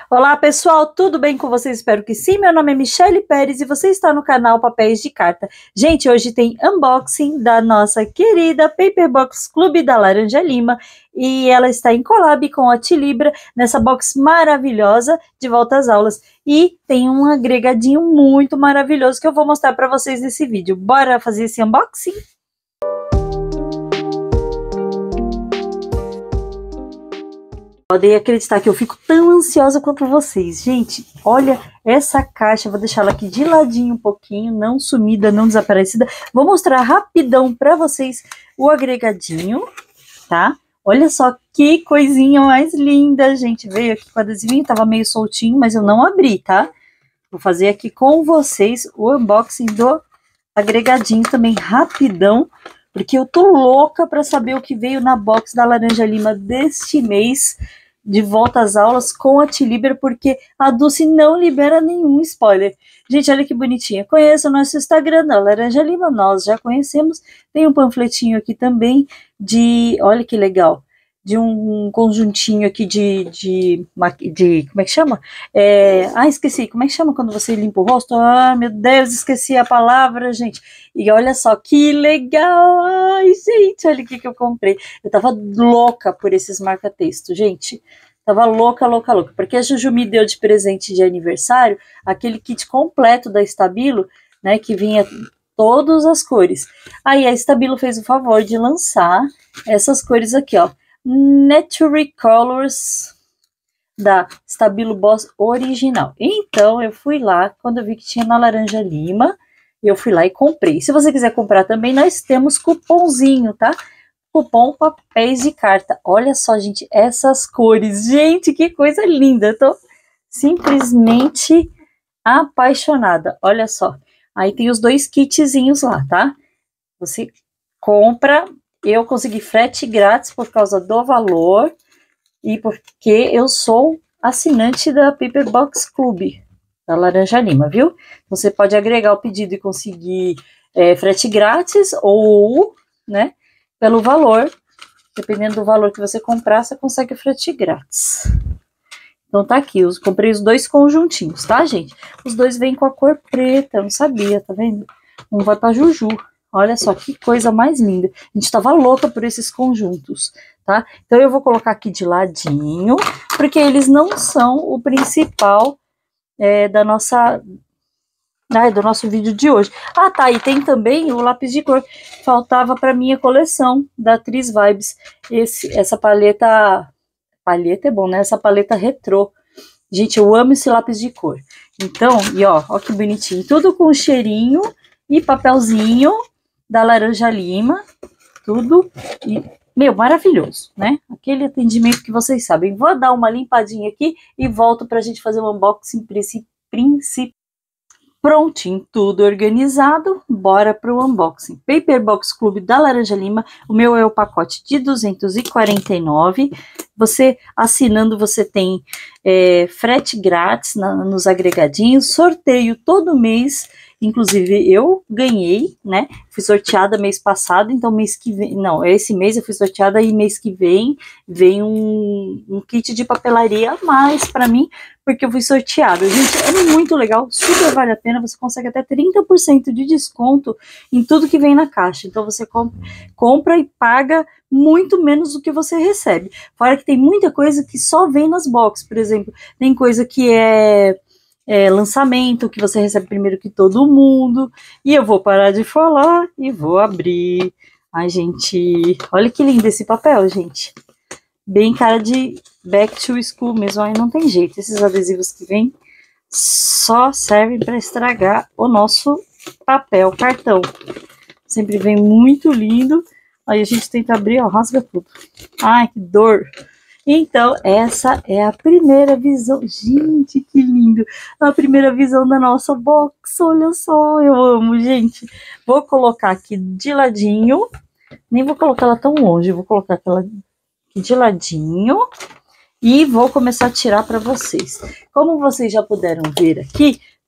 Olá pessoal, tudo bem com vocês? Espero que sim. Meu nome é Michele Pérez e você está no canal Papéis de Carta. Gente, hoje tem unboxing da nossa querida Paperbox Clube da Laranja Lima e ela está em collab com a Tilibra nessa box maravilhosa de volta às aulas. E tem um agregadinho muito maravilhoso que eu vou mostrar para vocês nesse vídeo. Bora fazer esse unboxing? Podem acreditar que eu fico tão ansiosa quanto vocês. Gente, olha essa caixa, vou deixar ela aqui de ladinho um pouquinho, não sumida, não desaparecida. Vou mostrar rapidão para vocês o agregadinho, tá? Olha só que coisinha mais linda, gente. Veio aqui com adesivinho, tava meio soltinho, mas eu não abri, tá? Vou fazer aqui com vocês o unboxing do agregadinho também rapidão, porque eu tô louca para saber o que veio na box da Laranja Lima deste mês, de volta às aulas com a Tilibra, porque a Dulce não libera nenhum spoiler. Gente, olha que bonitinha. Conheça o nosso Instagram da Laranja Lima, nós já conhecemos. Tem um panfletinho aqui também de, olha que legal, de um conjuntinho aqui de como é que chama? Esqueci, como é que chama quando você limpa o rosto? Ah, meu Deus, esqueci a palavra, gente. E olha só que legal, ai, gente, olha o que eu comprei. Eu tava louca por esses marca-texto, gente. Tava louca, porque a Juju me deu de presente de aniversário aquele kit completo da Stabilo, né, que vinha todas as cores. Aí a Stabilo fez o favor de lançar essas cores aqui, ó. Nature Colors da Stabilo Boss original. Então eu fui lá, quando eu vi que tinha na Laranja Lima, eu fui lá e comprei. Se você quiser comprar também, nós temos cupomzinho, tá? Cupom Papéis de Carta. Olha só, gente, essas cores. Gente, que coisa linda. Eu tô simplesmente apaixonada. Olha só. Aí tem os dois kitzinhos lá, tá? Você compra. Eu consegui frete grátis por causa do valor e porque eu sou assinante da Paperbox Clube da Laranja Lima, viu? Você pode agregar o pedido e conseguir frete grátis ou, né, pelo valor, dependendo do valor que você comprar, você consegue frete grátis. Então tá aqui, eu comprei os dois conjuntinhos, tá, gente? Os dois vêm com a cor preta, eu não sabia, tá vendo? Um vai pra Juju. Olha só que coisa mais linda. A gente tava louca por esses conjuntos, tá? Então eu vou colocar aqui de ladinho, porque eles não são o principal do nosso vídeo de hoje. Ah, tá, e tem também o lápis de cor. Faltava para minha coleção da Tris Vibes. Essa paleta é bom, né? Essa paleta retrô. Gente, eu amo esse lápis de cor. Então, e ó que bonitinho. Tudo com cheirinho e papelzinho da Laranja Lima, tudo, e, meu, maravilhoso, né? Aquele atendimento que vocês sabem. Vou dar uma limpadinha aqui e volto pra gente fazer um unboxing prontinho, tudo organizado, bora pro unboxing. Paperbox Clube da Laranja Lima, o meu é o pacote de 249, você assinando, você tem frete grátis nos agregadinhos, sorteio todo mês. Inclusive, eu ganhei, né? Fui sorteada mês passado, então mês que vem... Não, esse mês eu fui sorteada e mês que vem um kit de papelaria a mais para mim, porque eu fui sorteada. Gente, é muito legal, super vale a pena, você consegue até 30% de desconto em tudo que vem na caixa. Então você compra e paga muito menos do que você recebe. Fora que tem muita coisa que só vem nas boxes, por exemplo, tem coisa que é lançamento, que você recebe primeiro que todo mundo, e eu vou parar de falar e vou abrir. Ai, gente, olha que lindo esse papel, gente, bem cara de back to school mesmo. Aí não tem jeito, esses adesivos que vem só servem para estragar o nosso papel, cartão, sempre vem muito lindo, aí a gente tenta abrir, ó, rasga tudo, ai que dor. Então, essa é a primeira visão. Gente, que lindo! A primeira visão da nossa box. Olha só, eu amo, gente. Vou colocar aqui de ladinho. Nem vou colocar ela tão longe. Vou colocar ela aqui de ladinho. E vou começar a tirar para vocês. Como vocês já puderam ver aqui,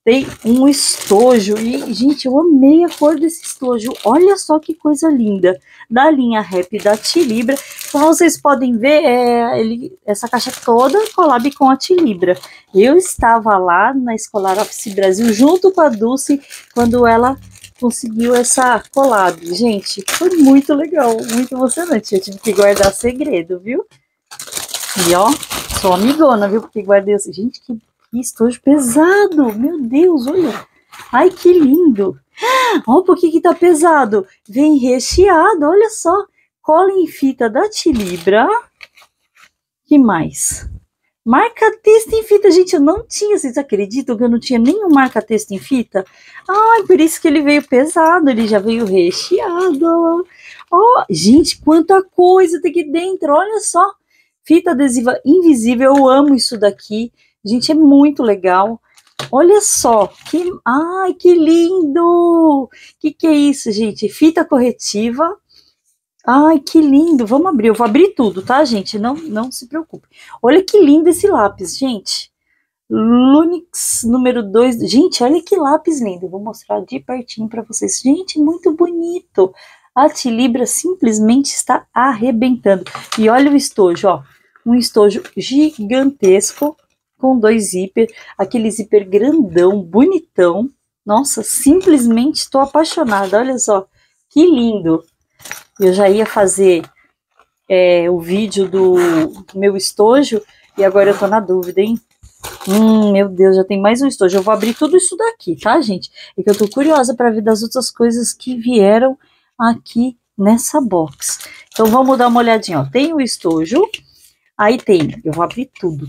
Tem um estojo e, gente, eu amei a cor desse estojo. Olha só que coisa linda. Da linha Rap da Tilibra. Como vocês podem ver, essa caixa toda collab com a Tilibra. Eu estava lá na Escolar Office Brasil junto com a Dulce quando ela conseguiu essa collab. Gente, foi muito legal, muito emocionante. Eu tive que guardar segredo, viu? E ó, sou amigona, viu? Porque guardei assim. Gente, que estojo pesado! Meu Deus, olha! Ai, que lindo! Olha por que tá pesado. Vem recheado, olha só. Cola em fita da Tilibra. Que mais? Marca-texto em fita. Gente, eu não tinha. Vocês acreditam que eu não tinha nenhum marca-texto em fita? Ai, por isso que ele veio pesado. Ele já veio recheado. Oh, gente, quanta coisa tem aqui dentro. Olha só. Fita adesiva invisível. Eu amo isso daqui. Gente, é muito legal. Olha só, ai, que lindo! Que é isso, gente? Fita corretiva. Ai, que lindo! Vamos abrir, eu vou abrir tudo, tá, gente? Não se preocupe. Olha que lindo esse lápis, gente. Lunix número 2. Gente, olha que lápis lindo. Eu vou mostrar de pertinho para vocês. Gente, muito bonito. A Tilibra simplesmente está arrebentando. E olha o estojo, ó. Um estojo gigantesco com 2 zíper, aquele zíper grandão, bonitão. Nossa, simplesmente estou apaixonada. Olha só, que lindo. Eu já ia fazer o vídeo do meu estojo e agora eu tô na dúvida, hein? Meu Deus, já tem mais um estojo. Eu vou abrir tudo isso daqui, tá, gente? É que eu tô curiosa para ver das outras coisas que vieram aqui nessa box. Então vamos dar uma olhadinha, ó. Tem o estojo. Aí tem, eu vou abrir tudo.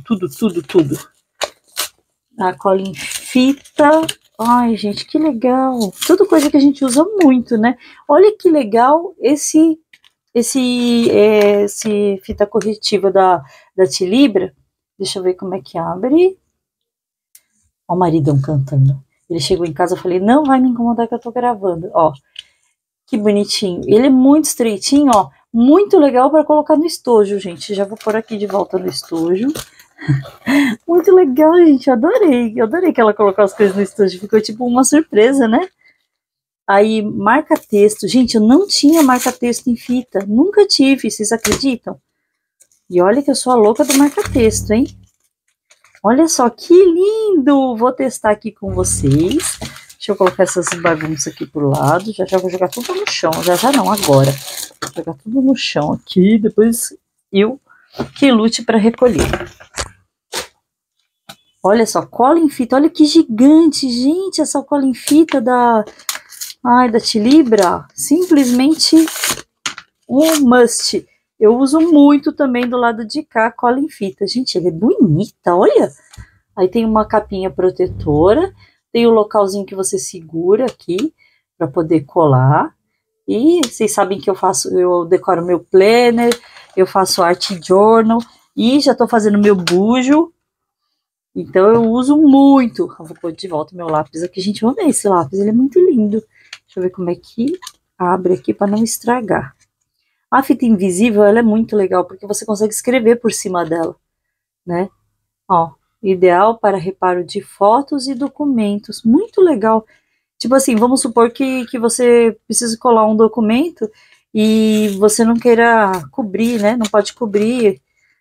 A cola em fita. Ai, gente, que legal. Tudo coisa que a gente usa muito, né? Olha que legal esse fita corretiva da Tilibra. Deixa eu ver como é que abre. Ó o maridão cantando. Ele chegou em casa, eu falei, não vai me incomodar que eu tô gravando. Ó, que bonitinho. Ele é muito estreitinho, ó. Muito legal para colocar no estojo, gente. Já vou pôr aqui de volta no estojo. Muito legal, gente. Eu adorei que ela colocou as coisas no estojo. Ficou tipo uma surpresa, né? Aí, marca-texto. Gente, eu não tinha marca-texto em fita. Nunca tive, vocês acreditam? E olha que eu sou a louca do marca-texto, hein? Olha só que lindo! Vou testar aqui com vocês. Deixa eu colocar essas bagunças aqui pro lado. Já vou jogar tudo no chão. Já não, agora. Vou jogar tudo no chão aqui. Depois eu que lute para recolher. Olha só, cola em fita. Olha que gigante, gente. Essa cola em fita da Tilibra. Simplesmente um must. Eu uso muito também do lado de cá, cola em fita. Gente, ela é bonita, olha. Aí tem uma capinha protetora. Tem o localzinho que você segura aqui para poder colar. E vocês sabem que eu decoro meu planner, eu faço art journal e já tô fazendo meu bujo. Então eu uso muito. Eu vou pôr de volta meu lápis aqui. Gente, eu amei esse lápis, ele é muito lindo. Deixa eu ver como é que abre aqui para não estragar. A fita invisível, ela é muito legal, porque você consegue escrever por cima dela, né? Ó, ideal para reparo de fotos e documentos. Muito legal. Tipo assim, vamos supor que você precisa colar um documento e você não queira cobrir, né? Não pode cobrir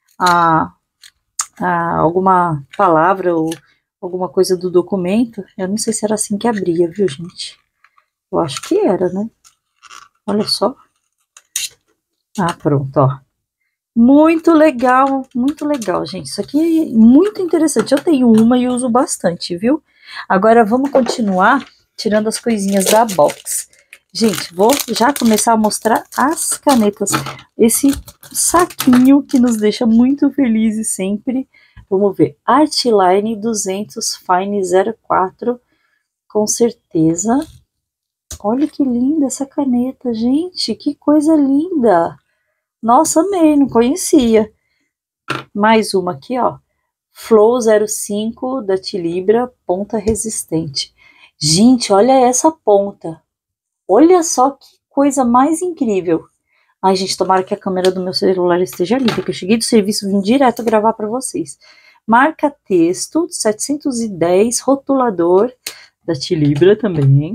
alguma palavra ou alguma coisa do documento. Eu não sei se era assim que abria, viu, gente? Eu acho que era, né? Olha só. Ah, pronto, ó. Muito legal, gente. Isso aqui é muito interessante. Eu tenho uma e uso bastante, viu? Agora vamos continuar tirando as coisinhas da box. Gente, vou já começar a mostrar as canetas. Esse saquinho que nos deixa muito felizes sempre. Vamos ver. Artline 200 Fine 04. Com certeza. Olha que linda essa caneta, gente. Que coisa linda. Nossa, amei, não conhecia. Mais uma aqui, ó. Flow 05 da Tilibra, ponta resistente. Gente, olha essa ponta. Olha só que coisa mais incrível. Ai, gente, tomara que a câmera do meu celular esteja limpa, que eu cheguei do serviço e vim direto gravar para vocês. marca texto, 710, rotulador da Tilibra também.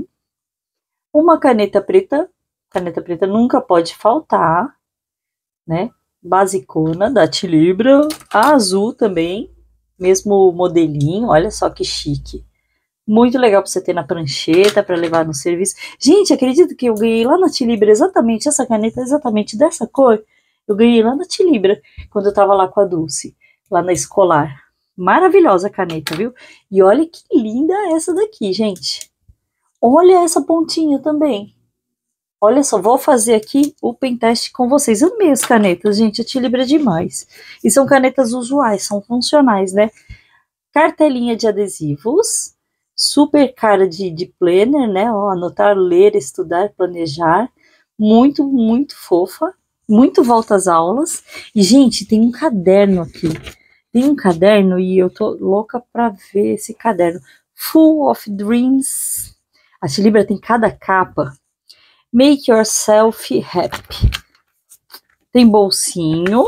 Uma caneta preta nunca pode faltar, né? Basicona da Tilibra, a azul também, mesmo modelinho, olha só que chique. Muito legal para você ter na prancheta, para levar no serviço. Gente, acredito que eu ganhei lá na Tilibra exatamente essa caneta, exatamente dessa cor. Eu ganhei lá na Tilibra, quando eu tava lá com a Dulce, lá na Escolar. Maravilhosa a caneta, viu? E olha que linda essa daqui, gente. Olha essa pontinha também. Olha só, vou fazer aqui o pentest com vocês. Amei as canetas, gente, a Tilibra é demais. E são canetas usuais, são funcionais, né? Cartelinha de adesivos, super cara de planner, né? Ó, anotar, ler, estudar, planejar. Muito, muito fofa. Muito volta às aulas. E, gente, tem um caderno aqui. Tem um caderno e eu tô louca pra ver esse caderno. Full of Dreams. A Tilibra tem cada capa. Make Yourself Happy. Tem bolsinho,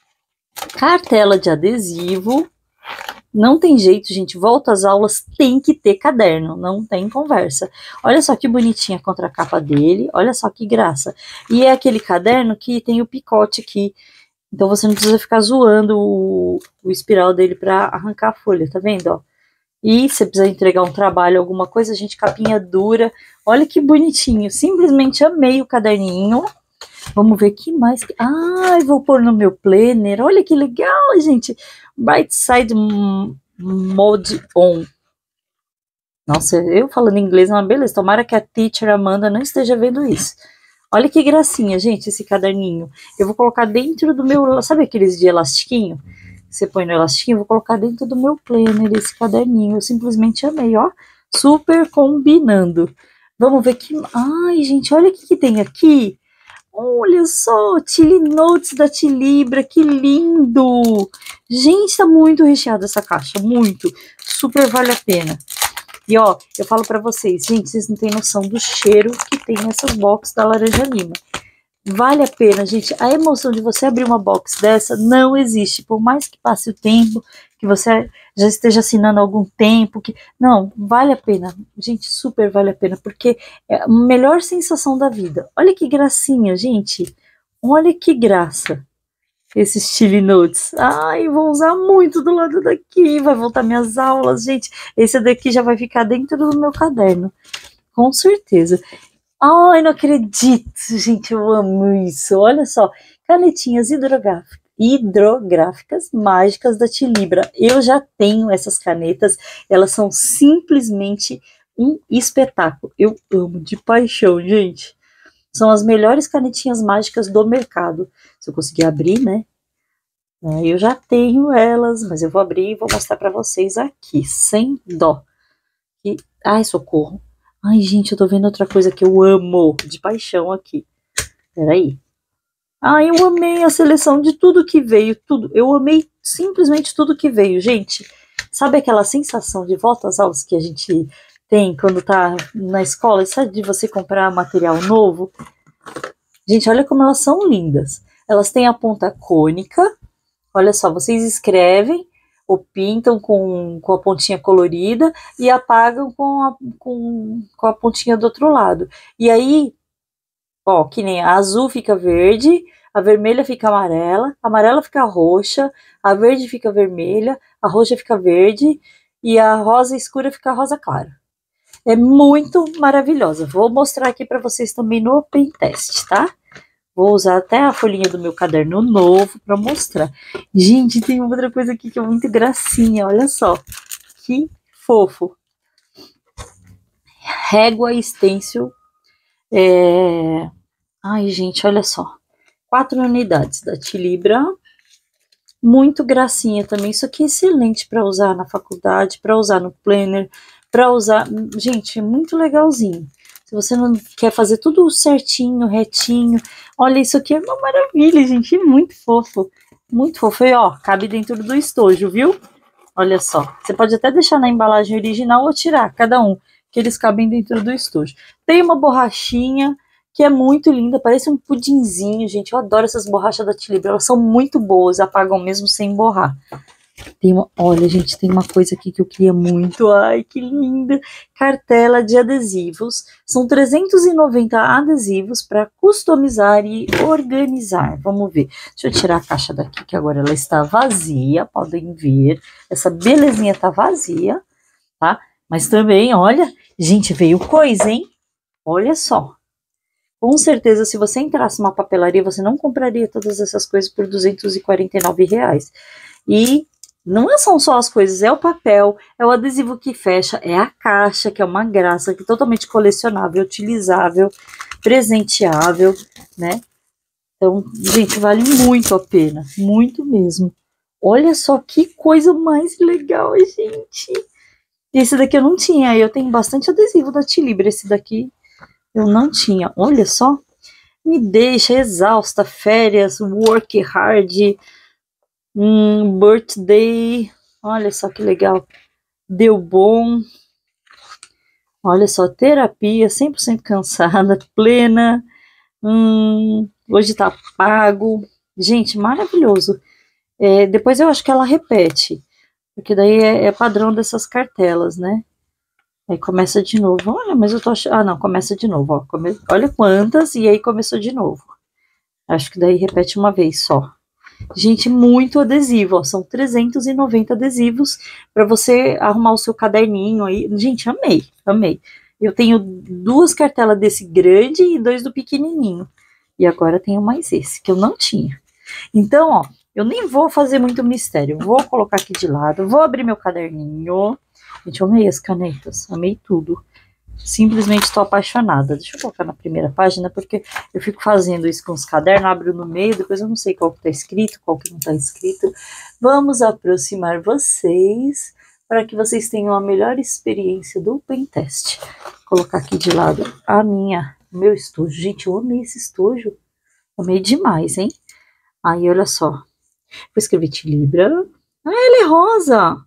cartela de adesivo. Não tem jeito, gente. Volta às aulas, tem que ter caderno. Não tem conversa. Olha só que bonitinha a contracapa dele. Olha só que graça. E é aquele caderno que tem o picote aqui. Então você não precisa ficar zoando o espiral dele para arrancar a folha, tá vendo, ó? E se você precisa entregar um trabalho, alguma coisa, gente, capinha dura. Olha que bonitinho. Simplesmente amei o caderninho. Vamos ver que mais. Ai, vou pôr no meu planner. Olha que legal, gente. Bright Side Mode On. Nossa, eu falando inglês é uma beleza. Tomara que a teacher Amanda não esteja vendo isso. Olha que gracinha, gente, esse caderninho. Eu vou colocar dentro do meu... Sabe aqueles de elastiquinho? Você põe no elastiquinho, vou colocar dentro do meu planner esse caderninho. Eu simplesmente amei, ó. Super combinando. Vamos ver que... Ai, gente, olha o que tem aqui. Olha só, Tilly Notes da Tilibra, que lindo. Gente, tá muito recheada essa caixa, muito. Super vale a pena. E ó, eu falo pra vocês, gente, vocês não têm noção do cheiro que tem nessas boxes da Laranja Lima. Vale a pena, gente. A emoção de você abrir uma box dessa não existe. Por mais que passe o tempo, que você já esteja assinando há algum tempo, que não, vale a pena. Gente, super vale a pena, porque é a melhor sensação da vida. Olha que gracinha, gente. Olha que graça. Esses Chili Notes. Ai, vou usar muito do lado daqui. Vai voltar minhas aulas, gente. Esse daqui já vai ficar dentro do meu caderno. Com certeza. Ai, não acredito, gente, eu amo isso. Olha só, canetinhas hidrográficas mágicas da Tilibra. Eu já tenho essas canetas, elas são simplesmente um espetáculo. Eu amo de paixão, gente. São as melhores canetinhas mágicas do mercado. Se eu conseguir abrir, né? Eu já tenho elas, mas eu vou abrir e vou mostrar para vocês aqui, sem dó. Ai, socorro. Ai, gente, eu tô vendo outra coisa que eu amo de paixão aqui. Peraí. Ai, eu amei a seleção de tudo que veio, tudo. Eu amei simplesmente tudo que veio, gente. Sabe aquela sensação de volta às aulas que a gente tem quando tá na escola? Sabe de você comprar material novo? Gente, olha como elas são lindas. Elas têm a ponta cônica. Olha só, vocês escrevem ou pintam com a pontinha colorida e apagam com a pontinha do outro lado. E aí, ó, que nem a azul fica verde, a vermelha fica amarela, a amarela fica roxa, a verde fica vermelha, a roxa fica verde e a rosa escura fica rosa clara. É muito maravilhosa. Vou mostrar aqui para vocês também no Open Test, tá? Vou usar até a folhinha do meu caderno novo para mostrar. Gente, tem outra coisa aqui que é muito gracinha, olha só. Que fofo. Régua stencil. Ai, gente, olha só. 4 unidades da Tilibra. Muito gracinha também. Isso aqui é excelente para usar na faculdade, para usar no planner, para usar... Gente, é muito legalzinho. Se você não quer fazer tudo certinho, retinho, olha, isso aqui é uma maravilha, gente, muito fofo. Muito fofo. E, ó, cabe dentro do estojo, viu? Olha só. Você pode até deixar na embalagem original ou tirar, cada um, que eles cabem dentro do estojo. Tem uma borrachinha que é muito linda, parece um pudinzinho, gente. Eu adoro essas borrachas da Tilibra, elas são muito boas, apagam mesmo sem borrar. Olha, gente, tem uma coisa aqui que eu queria muito. Ai, que linda! Cartela de adesivos. São 390 adesivos para customizar e organizar. Vamos ver. Deixa eu tirar a caixa daqui, que agora ela está vazia. Podem ver. Essa belezinha tá vazia, tá? Mas também, olha, gente, veio coisa, hein? Olha só. Com certeza, se você entrasse numa papelaria, você não compraria todas essas coisas por R$ 249. E não são só as coisas, é o papel, é o adesivo que fecha, é a caixa, que é uma graça, que é totalmente colecionável, utilizável, presenteável, né? Então, gente, vale muito a pena, muito mesmo. Olha só que coisa mais legal, gente. Esse daqui eu não tinha, eu tenho bastante adesivo da Tilibra, esse daqui eu não tinha. Olha só, me deixa exausta, férias, work hard, birthday, olha só que legal, deu bom, olha só, terapia, 100% cansada, plena, hoje tá pago, gente, maravilhoso. Depois eu acho que ela repete, porque daí é padrão dessas cartelas, né? Aí começa de novo, olha, mas eu tô achando, não, começa de novo, ó, olha quantas, e aí começou de novo, acho que daí repete uma vez só. Gente, muito adesivo, ó, são 390 adesivos para você arrumar o seu caderninho aí. Gente, amei, amei. Eu tenho 2 cartelas desse grande e 2 do pequenininho. E agora tenho mais esse, que eu não tinha. Então, ó, eu nem vou fazer muito mistério. Vou colocar aqui de lado, vou abrir meu caderninho. Gente, eu amei as canetas, amei tudo. Simplesmente estou apaixonada. Deixa eu colocar na primeira página, porque eu fico fazendo isso com os cadernos, abro no meio, depois eu não sei qual que está escrito, qual que não está escrito. Vamos aproximar vocês para que vocês tenham a melhor experiência do Pentest. Vou colocar aqui de lado meu estojo. Gente, eu amei esse estojo. Amei demais, hein? Aí, olha só. Vou escrever Tilibra. Ah, ele é rosa!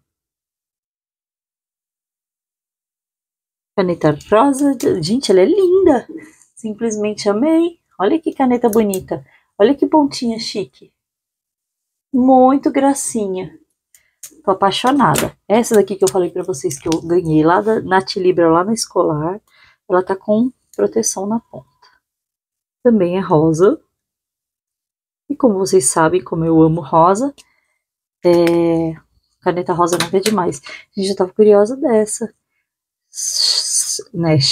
Caneta rosa, gente, ela é linda. Simplesmente amei. Olha que caneta bonita. Olha que pontinha chique. Muito gracinha. Tô apaixonada. Essa daqui que eu falei pra vocês que eu ganhei lá na Tilibra, lá na Escolar, ela tá com proteção na ponta. Também é rosa. E como vocês sabem, como eu amo rosa, caneta rosa não é demais. A gente já tava curiosa dessa. Né?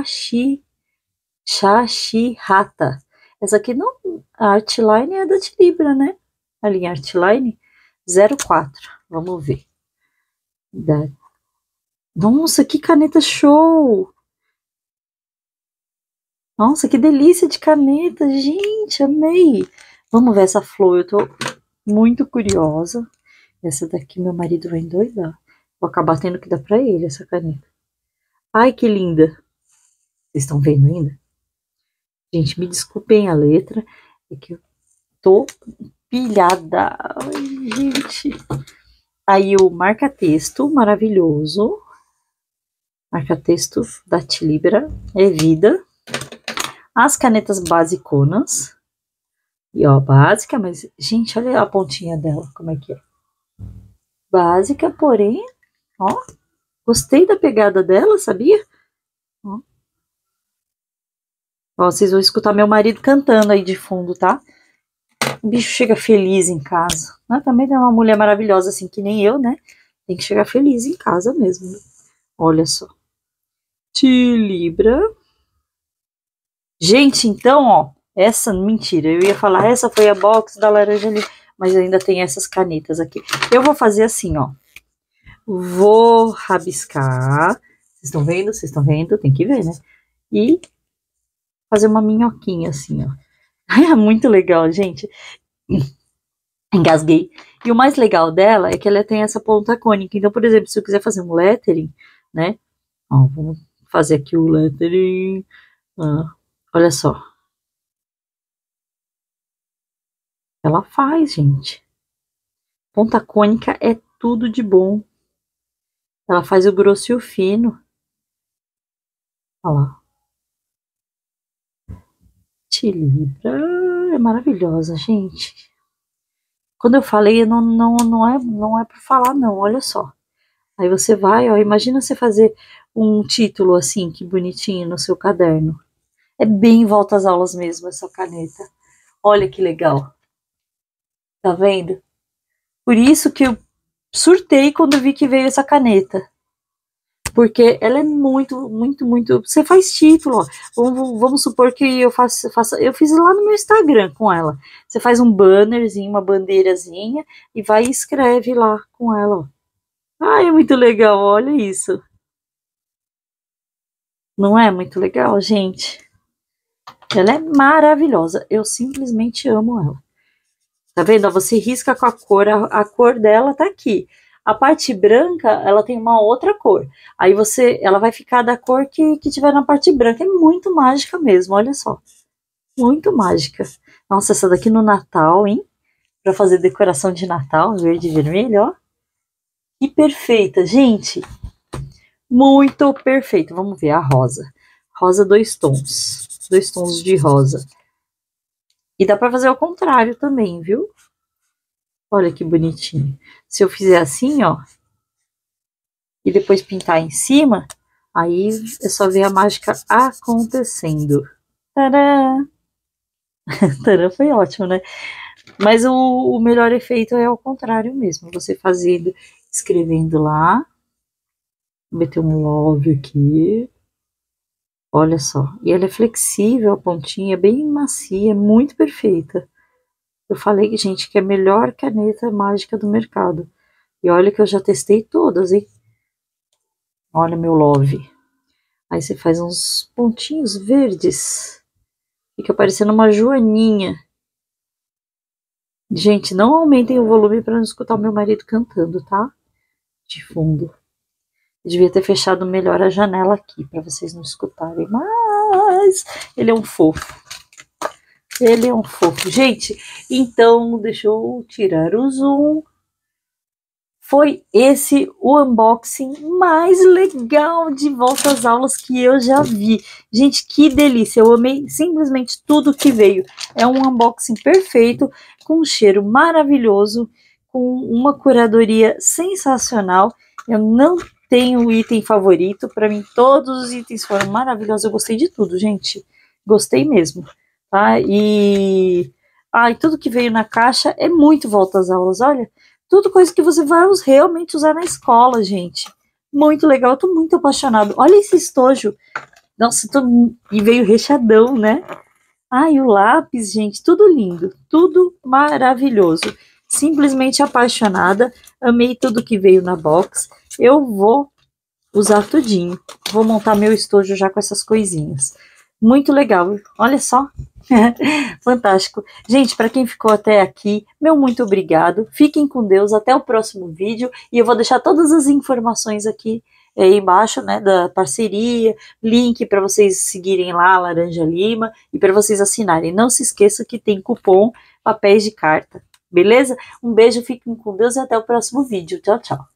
Chachirata. Essa aqui não. A Artline é da Tilibra, né? A linha Artline 04. Vamos ver. Nossa, que caneta show! Nossa, que delícia de caneta, gente, amei! Vamos ver essa flor, eu tô muito curiosa. Essa daqui meu marido vai endoidar. Vou acabar tendo que dar pra ele essa caneta. Ai, que linda! Vocês estão vendo ainda? Gente, me desculpem a letra, é que eu tô pilhada. Ai, gente. Aí o marca-texto maravilhoso. Marca-texto da Tilibra é vida. As canetas basiconas. E ó, básica, mas, gente, olha a pontinha dela, como é que é. Básica, porém, ó, gostei da pegada dela, sabia? Ó, vocês vão escutar meu marido cantando aí de fundo, tá? O bicho chega feliz em casa. Né? Também é uma mulher maravilhosa, assim, que nem eu, né? Tem que chegar feliz em casa mesmo. Né? Olha só. Tilibra. Gente, então, ó, essa, mentira, eu ia falar, essa foi a box da laranja ali, mas ainda tem essas canetas aqui. Eu vou fazer assim, ó. Vou rabiscar. Vocês estão vendo? Vocês estão vendo? Tem que ver, né? E fazer uma minhoquinha assim, ó. É muito legal, gente. Engasguei. E o mais legal dela é que ela tem essa ponta cônica. Então, por exemplo, se eu quiser fazer um lettering, né? Ó, vamos fazer aqui o lettering. Ah, olha só. Ela faz, gente. Ponta cônica é tudo de bom. Ela faz o grosso e o fino. Olha lá. Tilibra é maravilhosa, gente. Quando eu falei, não é por falar, não, olha só. Aí você vai, ó, imagina você fazer um título assim, que bonitinho no seu caderno. É bem volta às aulas mesmo, essa caneta. Olha que legal. Tá vendo? Por isso que eu surtei quando vi que veio essa caneta. Porque ela é muito, muito, muito. Você faz título, ó. Vamos supor que eu eu fiz lá no meu Instagram com ela. Você faz um bannerzinho, uma bandeirazinha e vai e escreve lá com ela, ó. Ah, é muito legal, olha isso. Não é muito legal, gente? Ela é maravilhosa. Eu simplesmente amo ela. Tá vendo? Você risca com a cor, a cor dela tá aqui. A parte branca, ela tem uma outra cor. Aí ela vai ficar da cor que tiver na parte branca. É muito mágica mesmo, olha só. Muito mágica. Nossa, essa daqui no Natal, hein? Pra fazer decoração de Natal, verde e vermelho, ó. Que perfeita, gente. Muito perfeito. Vamos ver a rosa. Rosa, 2 tons. 2 tons de rosa. E dá pra fazer ao contrário também, viu? Olha que bonitinho. Se eu fizer assim, ó, e depois pintar em cima, aí é só ver a mágica acontecendo. Tadã! Tadã, foi ótimo, né? Mas o melhor efeito é ao contrário mesmo. Você fazendo, escrevendo lá. Vou meter um love aqui. Olha só. E ela é flexível, a pontinha é bem macia, muito perfeita. Eu falei, gente, que é a melhor caneta mágica do mercado. E olha que eu já testei todas, hein? Olha meu love. Aí você faz uns pontinhos verdes. Fica parecendo uma joaninha. Gente, não aumentem o volume para não escutar o meu marido cantando, tá? De fundo. Eu devia ter fechado melhor a janela aqui para vocês não escutarem. Mas ele é um fofo. Ele é um fofo. Gente, então deixa eu tirar o zoom. Foi esse o unboxing mais legal de volta às aulas que eu já vi. Gente, que delícia! Eu amei simplesmente tudo que veio. É um unboxing perfeito, com um cheiro maravilhoso, com uma curadoria sensacional. Eu não tenho item favorito. Para mim, todos os itens foram maravilhosos. Eu gostei de tudo, gente. Gostei mesmo. Tá? E tudo que veio na caixa é muito volta às aulas. Olha. Tudo coisa que você vai realmente usar na escola, gente. Muito legal, eu tô muito apaixonado. Olha esse estojo. Nossa, e veio recheadão, né? E o lápis, gente, tudo lindo. Tudo maravilhoso. Simplesmente apaixonada. Amei tudo que veio na box. Eu vou usar tudinho. Vou montar meu estojo já com essas coisinhas. Muito legal, olha só. Fantástico. Gente, para quem ficou até aqui, meu muito obrigado. Fiquem com Deus, até o próximo vídeo. E eu vou deixar todas as informações aqui embaixo, né, da parceria, link para vocês seguirem lá, Laranja Lima, e para vocês assinarem. Não se esqueça que tem cupom Papéis de Carta, beleza? Um beijo, fiquem com Deus e até o próximo vídeo. Tchau, tchau.